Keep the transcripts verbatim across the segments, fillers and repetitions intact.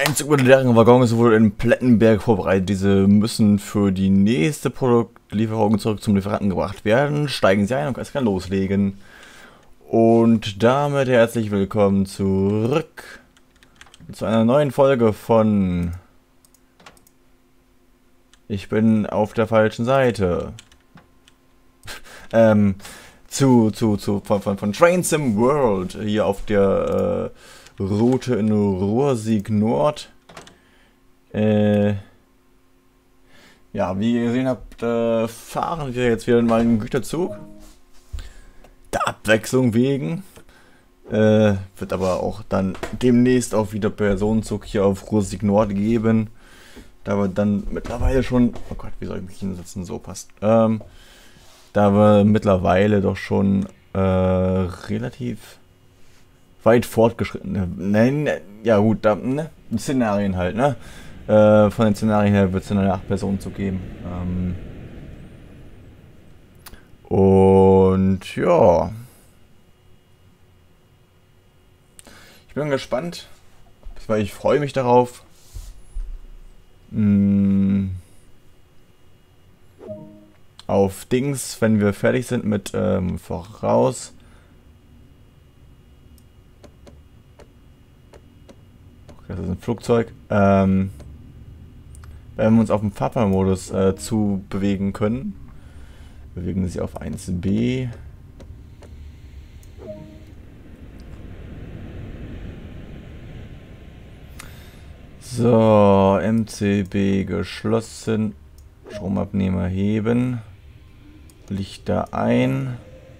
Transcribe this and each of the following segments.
Einzug mit leeren Waggons wurde in Plettenberg vorbereitet. Diese müssen für die nächste Produktlieferung zurück zum Lieferanten gebracht werden. Steigen Sie ein und es kann loslegen. Und damit herzlich willkommen zurück zu einer neuen Folge von Ich bin auf der falschen Seite. ähm, zu, zu, zu, von, von, von Train Sim World hier auf der äh, Route in Ruhrsieg Nord. Äh, ja, wie ihr gesehen habt, äh, fahren wir jetzt wieder mal einen Güterzug. Der Abwechslung wegen. Äh, wird aber auch dann demnächst auch wieder Personenzug hier auf Ruhrsieg Nord geben. Da wir dann mittlerweile schon, oh Gott, wie soll ich mich hinsetzen, so passt. Ähm, da wir mittlerweile doch schon äh, relativ weit fortgeschritten, nein, ja gut, da, ne, Szenarien halt, ne, äh, von den Szenarien her wird es dann eine acht Personen zu geben. Ähm, und ja, ich bin gespannt, weil ich freue mich darauf. Mh, auf Dings, wenn wir fertig sind mit ähm, voraus. Das ist ein Flugzeug. Ähm, wenn wir uns auf dem Fahrplanmodus äh, zu bewegen können, bewegen wir sie auf eins b. So, M C B geschlossen. Stromabnehmer heben. Lichter ein.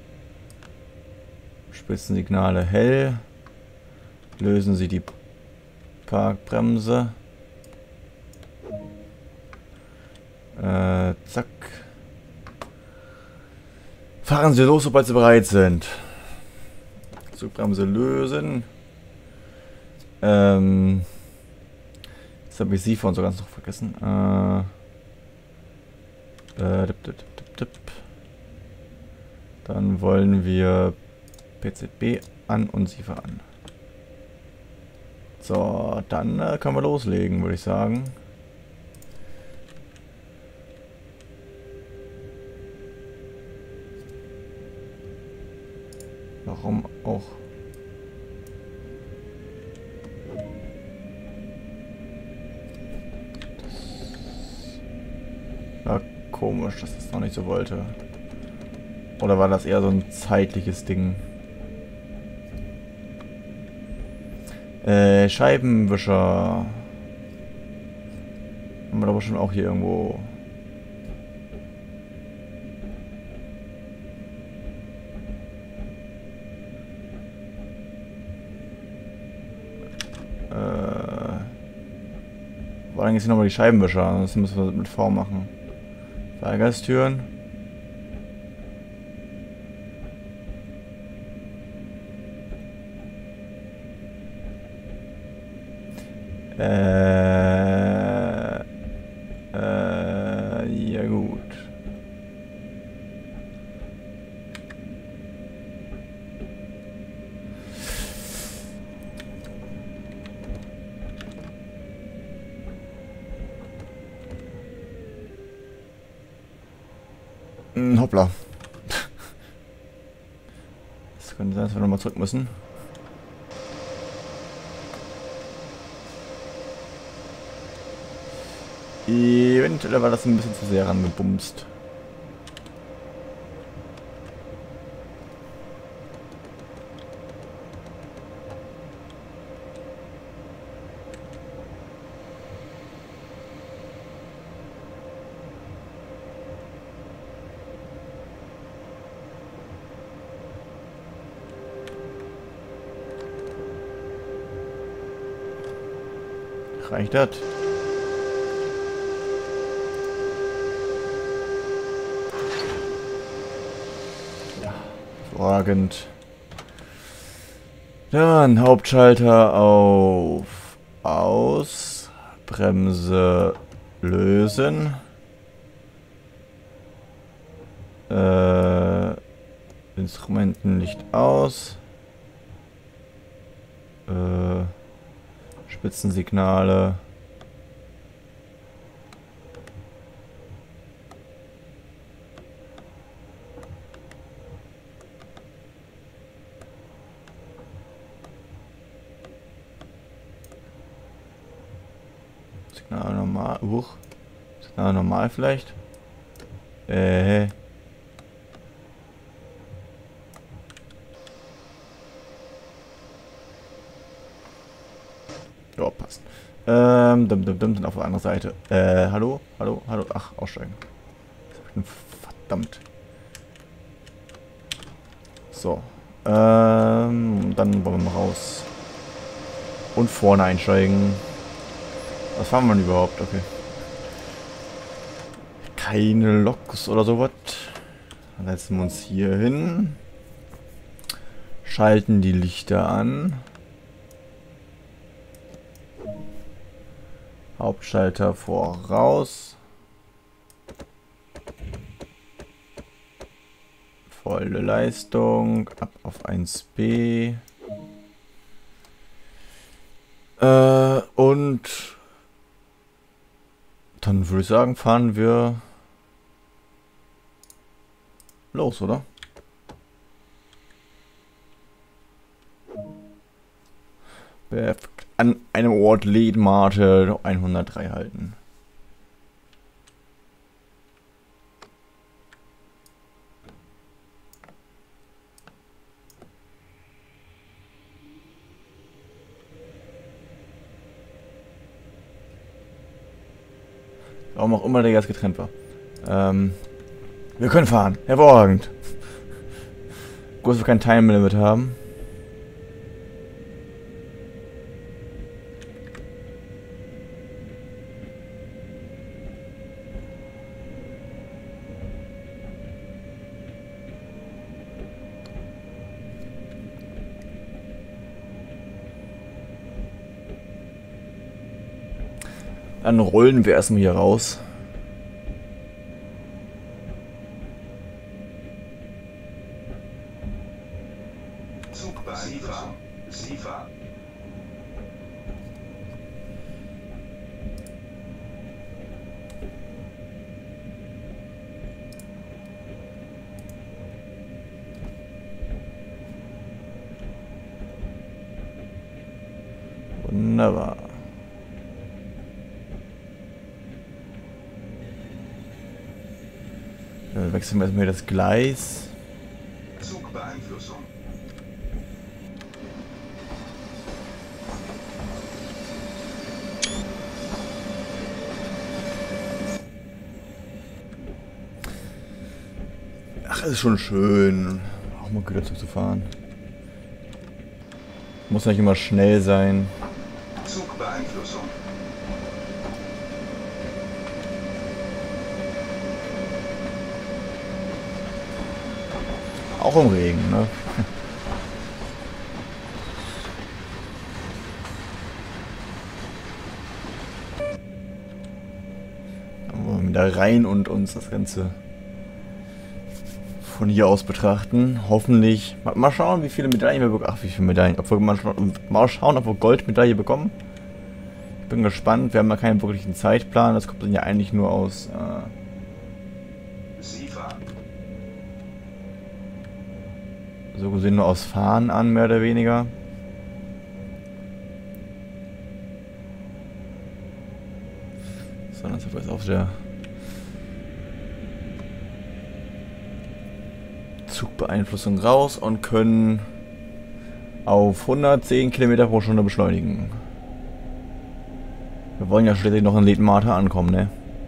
Spitzensignale hell. Lösen Sie die Parkbremse. Äh, zack. Fahren Sie los, sobald Sie bereit sind. Zugbremse lösen. Ähm. Jetzt habe ich Sie vorhin so ganz noch vergessen. Äh. Äh, dip, dip, dip, dip. Dann wollen wir P Z B an und Sie fahren. So, dann äh, können wir loslegen, würde ich sagen. Warum auch? Das war komisch, dass das noch nicht so wollte. Oder war das eher so ein zeitliches Ding? Äh, Scheibenwischer. Haben wir aber schon auch hier irgendwo. Äh. Vor allem jetzt nochmal die Scheibenwischer. Das müssen wir mit V machen. Fahrgasttüren. Äh, äh, ja gut. Hm, hoppla. Das könnte sein, dass wir nochmal zurück müssen. Eventuell war das ein bisschen zu sehr rangebumst. Reicht das? Hervorragend. Dann Hauptschalter auf aus. Bremse lösen. Äh, Instrumentenlicht aus. Äh, Spitzensignale. Signal normal. Huch. Signal normal vielleicht. Äh. Ja, passt. Ähm, dum, dum, dum, sind auf der anderen Seite. Äh, hallo? Hallo? Hallo? Ach, aussteigen. Verdammt. So. Ähm, dann wollen wir mal raus. Und vorne einsteigen. Was fahren wir denn überhaupt? Okay. Keine Loks oder sowas. Dann setzen wir uns hier hin. Schalten die Lichter an. Hauptschalter voraus. Volle Leistung. Ab auf eins B. Äh, und dann würde ich sagen, fahren wir los, oder? Perfekt. An einem Ort Ledmate hundertdrei halten. Warum auch immer der jetzt getrennt war. Ähm, wir können fahren. Hervorragend. Gut, dass wir kein Time Limit haben. Dann rollen wir erstmal hier raus. Zugbeeinflussung. Sie fahren. Wunderbar. Dann wechseln wir erstmal das Gleis. Zugbeeinflussung. Ach, ist schon schön, auch mal Güterzug zu fahren. Muss nicht immer schnell sein. Zugbeeinflussung. Auch im Regen, ne? Dann wollen wir wieder rein und uns das Ganze von hier aus betrachten. Hoffentlich. Mal, mal schauen, wie viele Medaillen wir bekommen. Ach, wie viele Medaillen. Ob wir mal, mal schauen, ob wir Goldmedaille bekommen. Ich bin gespannt. Wir haben ja keinen wirklichen Zeitplan. Das kommt dann ja eigentlich nur aus. Äh, Sie fahren. so gesehen nur aus Fahren an, mehr oder weniger. So, dann sind wir jetzt auf der Zugbeeinflussung raus und können auf hundertzehn Kilometer pro Stunde beschleunigen. Wir wollen ja schließlich noch in Ledmate ankommen, ne?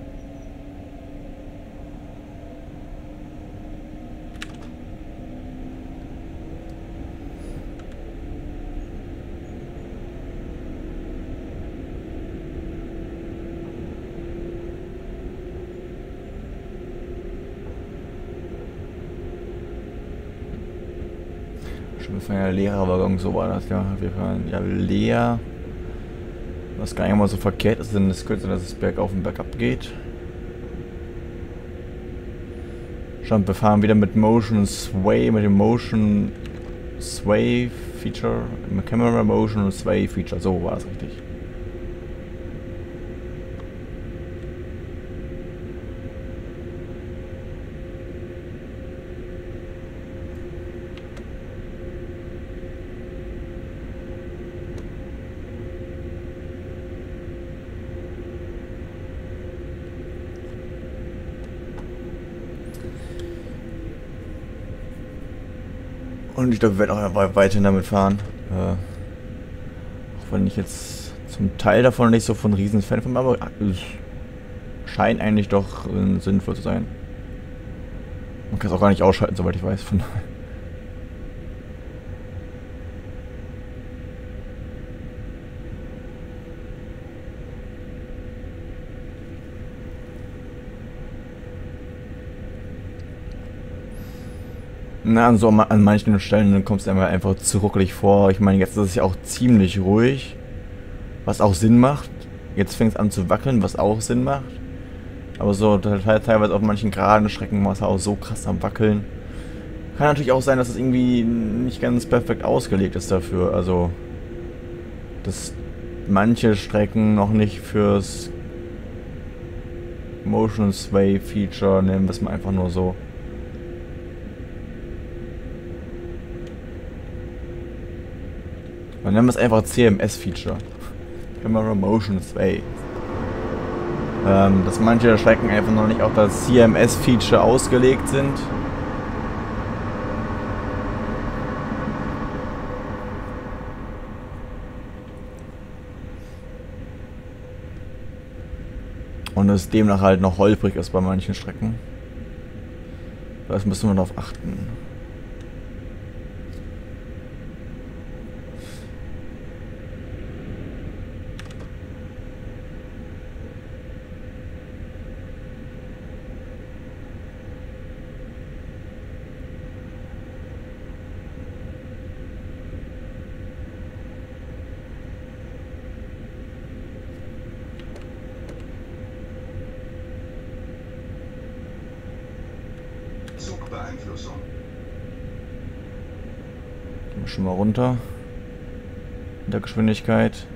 Wir fahren ja leerer Waggon, so war das ja. Wir fahren ja leer. Was gar nicht mal so verkehrt ist, denn es könnte sein, dass es bergauf und bergab geht. Schon, wir fahren wieder mit Motion Sway, mit dem Motion Sway Feature, mit Camera Motion Sway Feature, so war das richtig. Und ich glaube, wir werden auch weiterhin damit fahren. Äh, auch wenn ich jetzt zum Teil davon nicht so von riesen Fan bin, aber es scheint eigentlich doch äh, sinnvoll zu sein. Man kann es auch gar nicht ausschalten, soweit ich weiß. Von daher. Na, an, so, an manchen Stellen kommt es einfach zu ruckelig vor. Ich meine, jetzt ist es ja auch ziemlich ruhig, was auch Sinn macht. Jetzt fängt es an zu wackeln, was auch Sinn macht. Aber so teilweise auf manchen geraden Strecken war es auch so krass am Wackeln. Kann natürlich auch sein, dass es irgendwie nicht ganz perfekt ausgelegt ist dafür. Also, dass manche Strecken noch nicht fürs Motion Sway Feature, nennen wir es mal einfach nur so. Dann nennen wir es einfach C M S-Feature. Camera Motion Sway. Ähm, dass manche Strecken einfach noch nicht auf das C M S-Feature ausgelegt sind. Und es demnach halt noch holprig ist bei manchen Strecken. Das müssen wir darauf achten. Zugbeeinflussung. Gehen wir schon mal runter. Mit der Geschwindigkeit.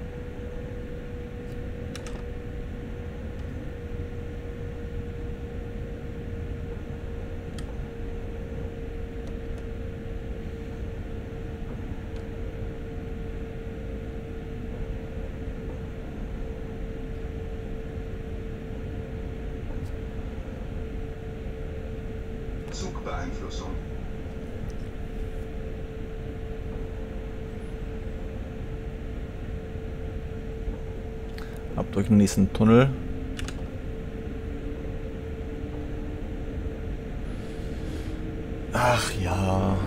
Zugbeeinflussung. Ab durch den nächsten Tunnel. Ach ja.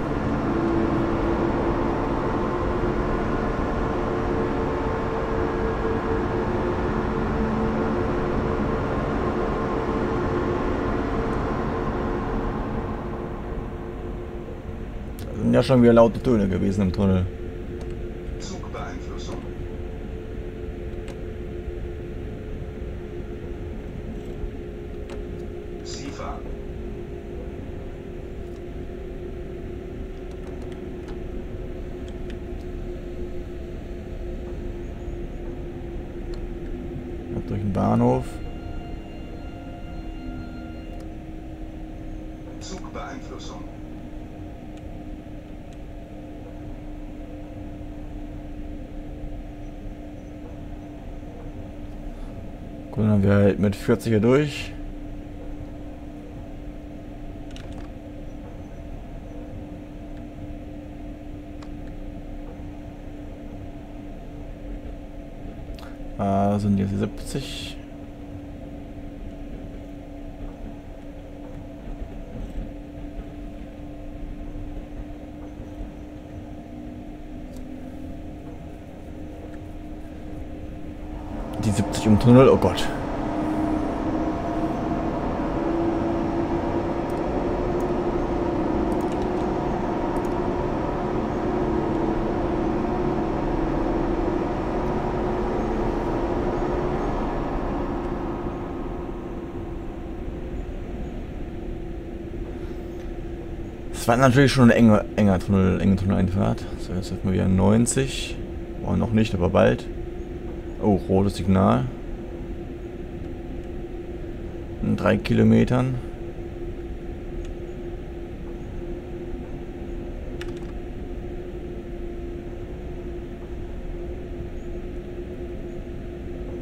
Das sind ja schon wieder laute Töne gewesen im Tunnel. Zugbeeinflussung. SIFA. Ab durch den Bahnhof. Zugbeeinflussung. Gut, dann haben wir halt mit vierziger durch. Äh, sind jetzt siebzig. Die siebzig im Tunnel, oh Gott. Es war natürlich schon eine enge, enger Tunnel, enge Tunneleinfahrt. So, jetzt hat man wieder neunzig. Oh, noch nicht, aber bald. Oh, rotes Signal. In drei Kilometern.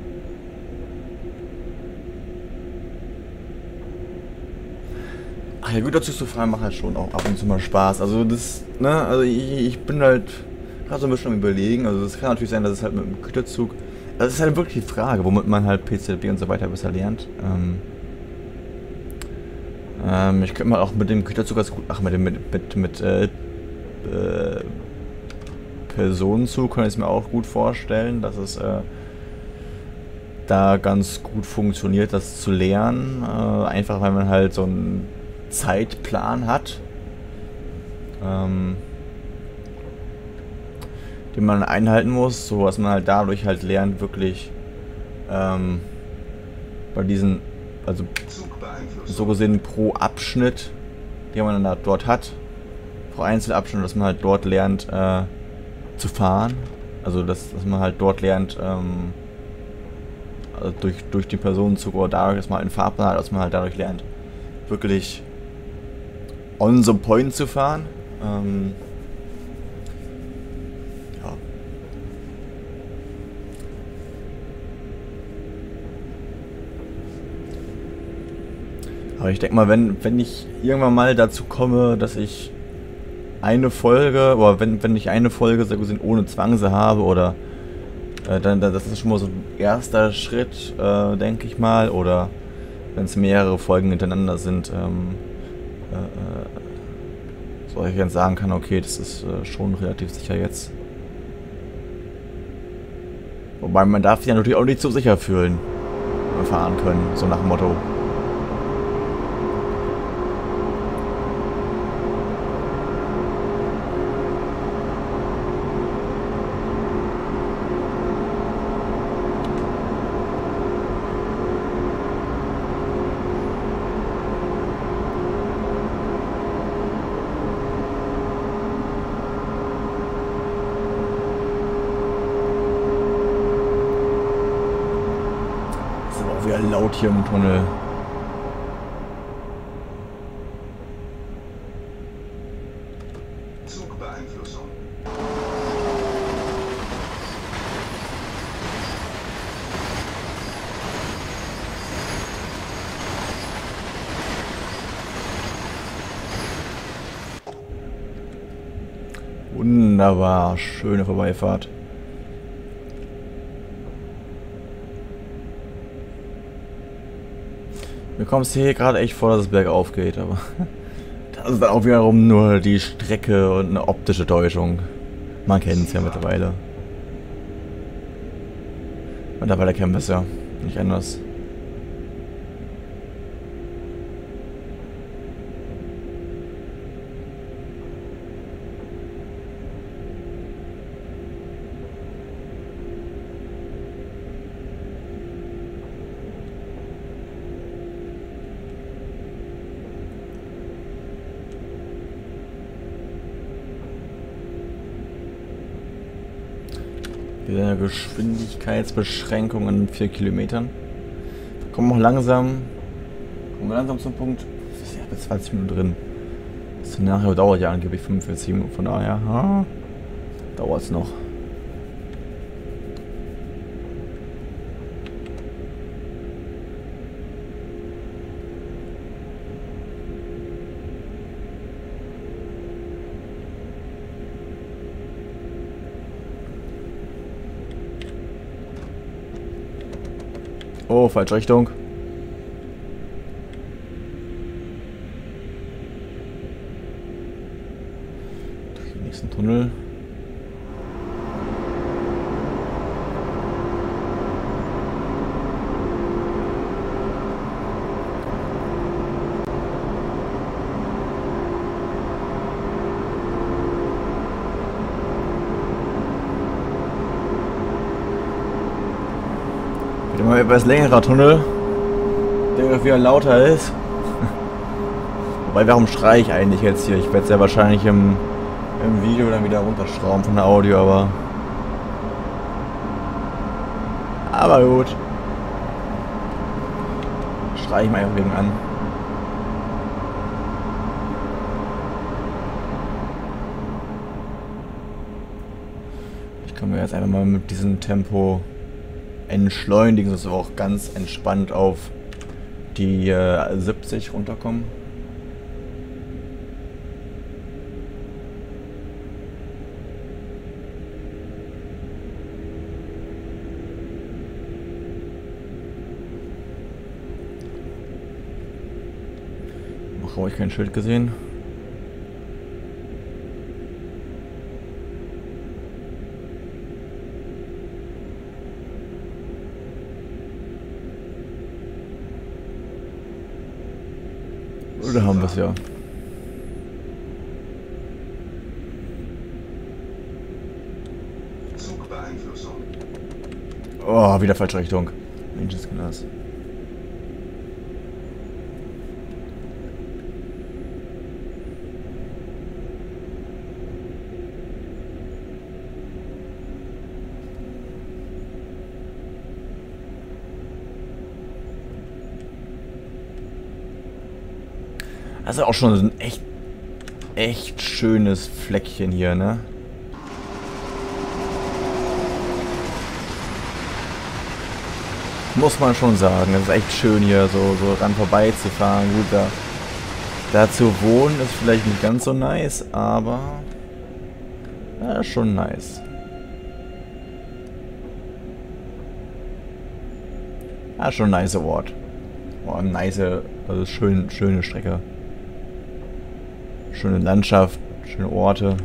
Ach ja, Güterzug zu fahren macht halt schon auch ab und zu mal Spaß. Also das, ne, also ich, ich bin halt gerade so ein bisschen am Überlegen. Also es kann natürlich sein, dass es halt mit dem Güterzug, das ist halt wirklich die Frage, womit man halt P Z B und so weiter besser lernt. Ähm, ähm, ich könnte mal auch mit dem Güterzug ganz gut, ach mit dem mit mit, mit äh, äh, Personenzug kann ich es mir auch gut vorstellen, dass es äh, da ganz gut funktioniert, das zu lernen. Äh, einfach weil man halt so einen Zeitplan hat, ähm, den man einhalten muss, so dass man halt dadurch halt lernt, wirklich ähm, bei diesen, also so gesehen pro Abschnitt, den man dann da dort hat, pro Einzelabschnitt, dass man halt dort lernt äh, zu fahren. Also dass, dass man halt dort lernt, ähm, also durch, durch den Personenzug oder dadurch, dass man halt einen Fahrplan hat, dass man halt dadurch lernt, wirklich on the point zu fahren. Ähm, ja. Aber ich denke mal, wenn, wenn ich irgendwann mal dazu komme, dass ich eine Folge, oder wenn, wenn ich eine Folge so gesehen ohne Zwangse habe, oder äh, dann, das ist schon mal so ein erster Schritt, äh, denke ich mal, oder wenn es mehrere Folgen hintereinander sind, ähm, äh, so ich jetzt sagen kann, okay, das ist äh, schon relativ sicher jetzt. Wobei man darf sich ja natürlich auch nicht so sicher fühlen, wenn wir fahren können, so nach dem Motto. Wieder laut hier im Tunnel. Zugbeeinflussung. Wunderbar, schöne Vorbeifahrt. Mir kommt es hier gerade echt vor, dass es bergauf geht, aber das ist dann auch wiederum nur die Strecke und eine optische Täuschung. Man kennt es ja mittlerweile. Mittlerweile kennen wir es ja, nicht anders. Wieder Geschwindigkeitsbeschränkung in vier Kilometern. Wir kommen auch langsam, kommen wir langsam zum Punkt. Ich habe jetzt zwanzig Minuten drin. Das Szenario dauert ja angeblich fünfundvierzig Minuten, von daher ha, dauert es noch. Oh, falsche Richtung. Durch den nächsten Tunnel. Mal etwas längerer Tunnel, der wieder lauter ist. Wobei, warum schreie ich eigentlich jetzt hier? Ich werde es ja wahrscheinlich im, im Video dann wieder runterschrauben von der Audio, aber... Aber gut. Schreie ich mal einfach wegen an. Ich komme jetzt einfach mal mit diesem Tempo entschleunigen, dass wir auch ganz entspannt auf die äh, siebzig runterkommen. Traurig kein Schild gesehen. Oder haben wir es ja? Zugbeeinflussung. Oh, wieder falsche Richtung. Menschenskinas. Also auch schon ein echt, echt schönes Fleckchen hier, ne? Muss man schon sagen. Es ist echt schön hier so, so ran vorbeizufahren. Gut, da, da zu wohnen ist vielleicht nicht ganz so nice, aber ja, schon nice. Ja, schon ein nice Ort. Oh, eine nice, also schön, schöne Strecke. Schöne Landschaft, schöne Orte.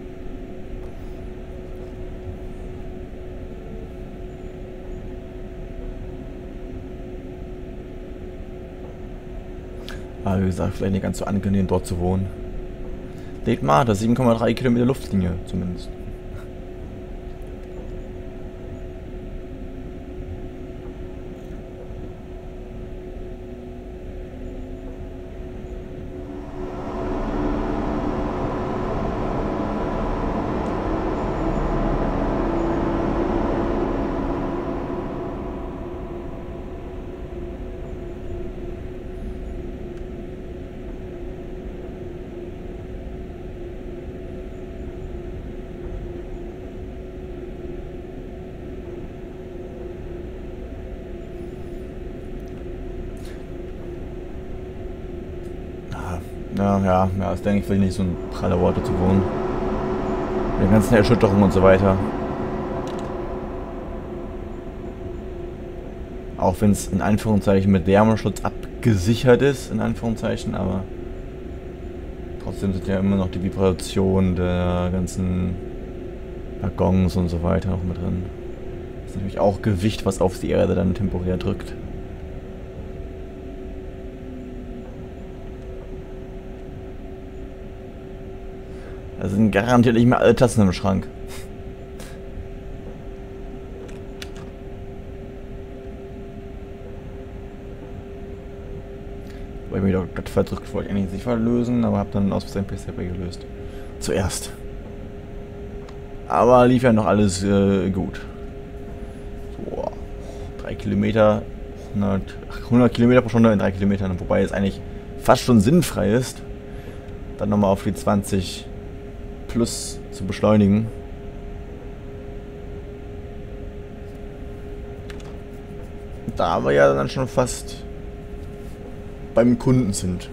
Aber wie gesagt, vielleicht nicht ganz so angenehm dort zu wohnen. Legt mal, das sieben Komma drei Kilometer Luftlinie zumindest. Ja, ja, ja, ist denke ich vielleicht nicht so ein praller Ort zu wohnen. Mit den ganzen Erschütterungen und so weiter. Auch wenn es in Anführungszeichen mit Wärmeschutz abgesichert ist, in Anführungszeichen, aber trotzdem sind ja immer noch die Vibrationen der ganzen Waggons und so weiter noch mit drin. Das ist natürlich auch Gewicht, was auf die Erde dann temporär drückt. Da sind garantiert nicht mehr alle Tassen im Schrank. Weil ich mich doch das verdrückt wollte ich eigentlich nicht lösen, aber habe dann aus Versehen P C gelöst. Zuerst. Aber lief ja noch alles äh, gut. So, drei Kilometer, hundert, hundert Kilometer pro Stunde in drei Kilometern, wobei es eigentlich fast schon sinnfrei ist, dann nochmal auf die zwanzig plus zu beschleunigen. Da wir ja dann schon fast beim Kunden sind.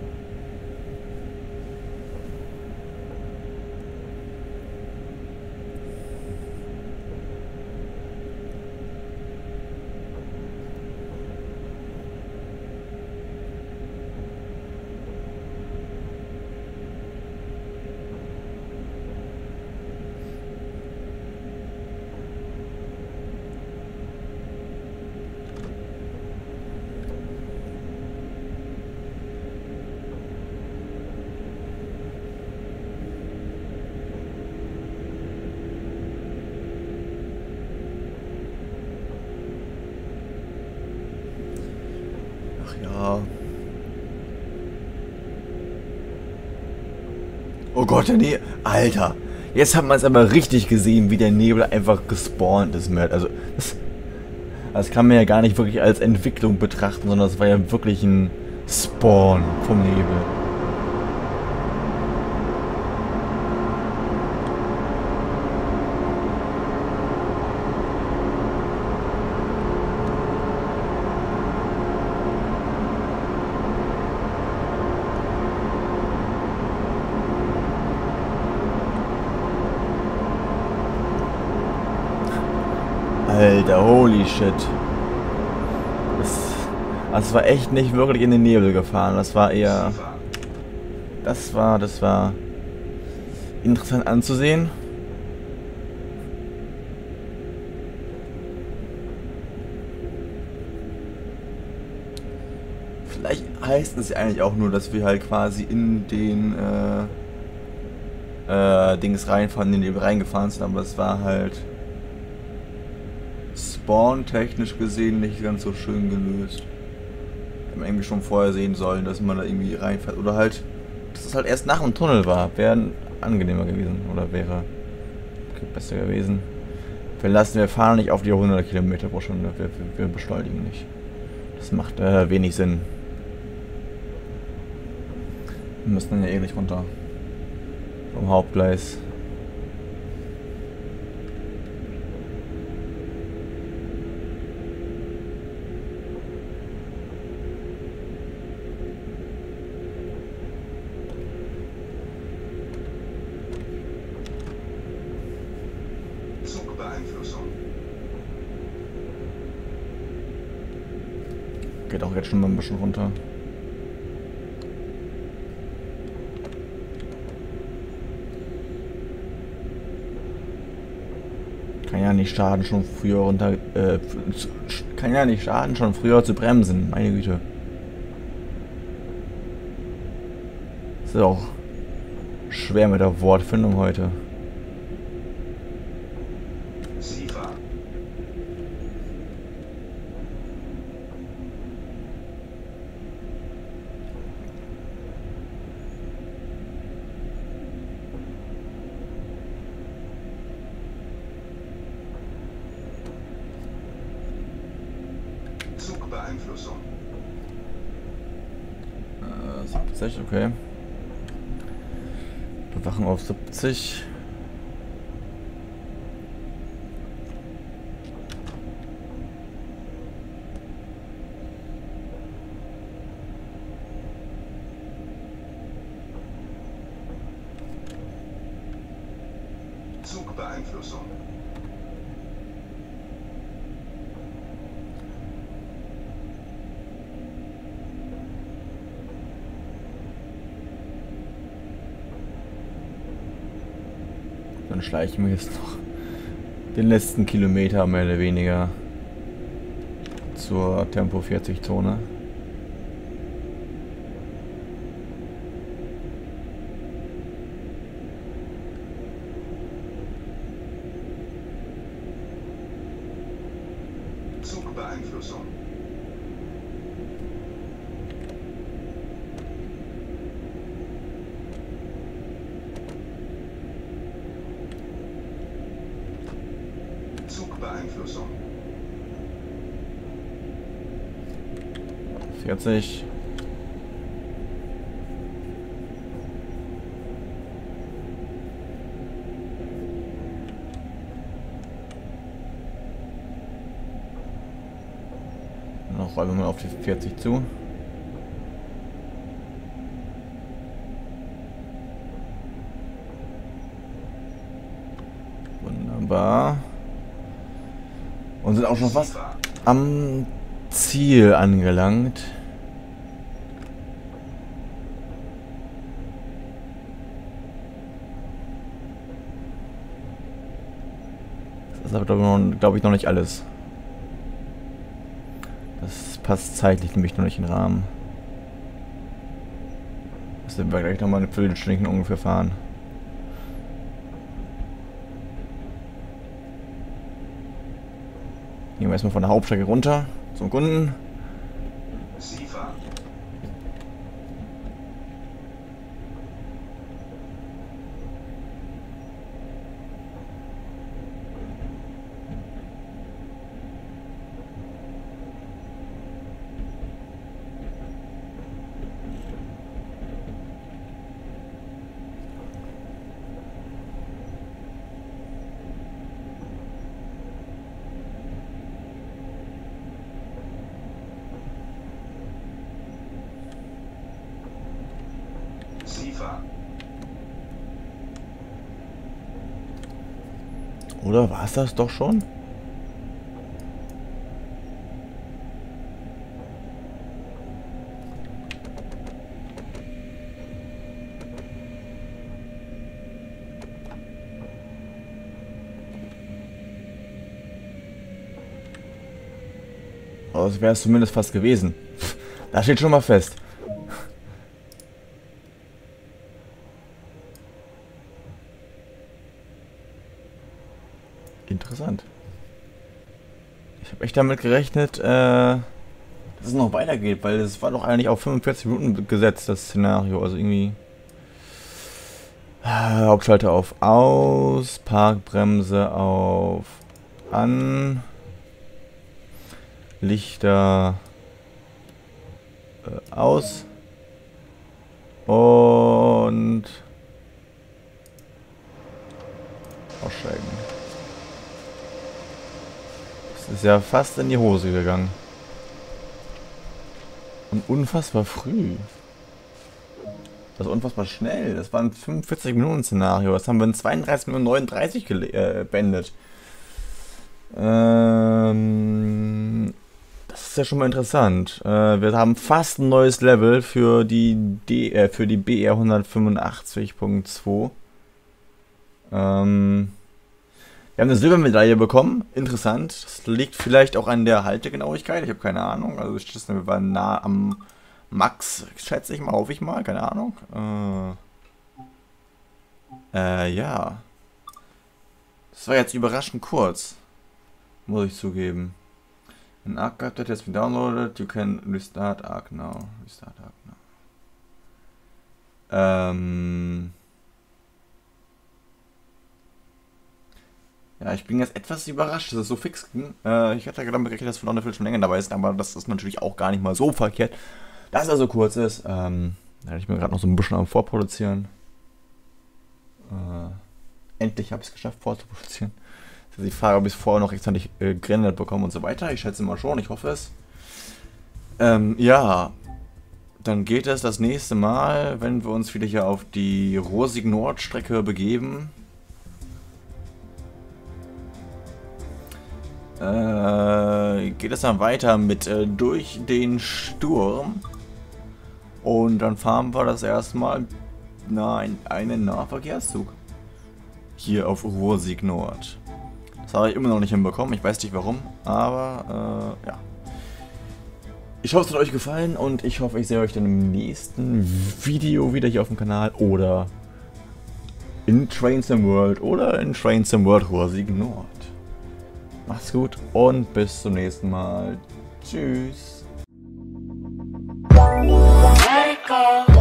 Ja. Oh Gott, der Nebel. Alter. Jetzt hat man es aber richtig gesehen, wie der Nebel einfach gespawnt ist. Also das, das kann man ja gar nicht wirklich als Entwicklung betrachten, sondern das war ja wirklich ein Spawn vom Nebel. Alter, holy shit. Das, das war echt nicht wirklich in den Nebel gefahren. Das war eher... Das war, das war interessant anzusehen. Vielleicht heißt es ja eigentlich auch nur, dass wir halt quasi in den äh, äh, Dings reinfahren, in die wir reingefahren sind, aber es war halt spawn-technisch gesehen nicht ganz so schön gelöst. Hätte man irgendwie schon vorher sehen sollen, dass man da irgendwie reinfährt. Oder halt, dass es halt erst nach dem Tunnel war. Wäre angenehmer gewesen. Oder wäre okay, besser gewesen. Wir lassen, wir fahren nicht auf die hundert Kilometer pro Stunde. Wir, wir, wir beschleunigen nicht. Das macht äh, wenig Sinn. Wir müssen dann ja eh nicht runter. Vom Hauptgleis. Zugbeeinflussung. Geht auch jetzt schon mal ein bisschen runter. Kann ja nicht schaden, schon früher runter. Äh, kann ja nicht schaden, schon früher zu bremsen. Meine Güte. Ist ja auch schwer mit der Wortfindung heute. SIFA. Zugbeeinflussung. Äh, siebzig, okay. Bewachen auf siebzig. Zugbeeinflussung. Dann schleichen wir jetzt noch den letzten Kilometer mehr oder weniger zur Tempo vierzig Zone. Zugbeeinflussung. Zugbeeinflussung. vierzig. Noch rollen wir mal auf die vierzig zu. Wunderbar. Und sind auch schon fast am Ziel angelangt. Das ist aber, glaube ich, noch nicht alles. Das passt zeitlich nämlich noch nicht in den Rahmen. Das werden wir gleich nochmal eine Viertelstunde ungefähr fahren. Gehen wir erstmal von der Hauptstrecke runter zum Kunden. SIFA. SIFA. Oder war es das doch schon? Aber das wäre es zumindest fast gewesen. Da steht schon mal fest. Interessant. Ich habe echt damit gerechnet, äh, dass es noch weitergeht, weil es war doch eigentlich auf fünfundvierzig Minuten gesetzt, das Szenario. Also irgendwie... Hauptschalter auf Aus, Parkbremse auf An, Lichter äh, aus und aussteigen. Das ist ja fast in die Hose gegangen. Und unfassbar früh. Das ist unfassbar schnell. Das war ein fünfundvierzig Minuten Szenario. Das haben wir in zweiunddreißig Minuten neununddreißig äh, beendet. Ähm, das ist ja schon mal interessant. Äh, wir haben fast ein neues Level für die, D, äh, für die B R hundertfünfundachtzig Punkt zwei. Ähm, wir haben eine Silbermedaille bekommen. Interessant. Das liegt vielleicht auch an der Haltegenauigkeit. Ich habe keine Ahnung. Also wir waren nah am Max, schätze ich mal, hoffe ich mal, keine Ahnung. Äh, äh, ja. Das war jetzt überraschend kurz. Muss ich zugeben. An Arc that has been downloaded, you can restart Arc now. Restart Arc now. Ähm. Ja, ich bin jetzt etwas überrascht, dass es so fix ging. Äh, ich hatte gedacht, dass wir noch eine Viertelstunde länger dabei sind, aber das ist natürlich auch gar nicht mal so verkehrt. Dass er so kurz ist, ähm, da hatte ich mir gerade noch so ein bisschen am Vorproduzieren. Äh, endlich habe ich es geschafft, vorzuproduzieren. Das ist die Frage, ob ich es vorher noch rechtzeitig äh, gerendert bekomme und so weiter. Ich schätze mal schon, ich hoffe es. Ähm, ja, dann geht es das nächste Mal, wenn wir uns wieder hier auf die Ruhr-Sieg-Nord-Strecke begeben. Äh, geht es dann weiter mit äh, Durch den Sturm. Und dann fahren wir das erstmal nein, einen Nahverkehrszug. Hier auf Ruhr-Sieg Nord. Das habe ich immer noch nicht hinbekommen. Ich weiß nicht warum. Aber äh, ja. Ich hoffe, es hat euch gefallen. Und ich hoffe, ich sehe euch dann im nächsten Video wieder hier auf dem Kanal. Oder in Train Sim World. Oder in Train Sim World Ruhr-Sieg Nord. Macht's gut und bis zum nächsten Mal. Tschüss. Let it go.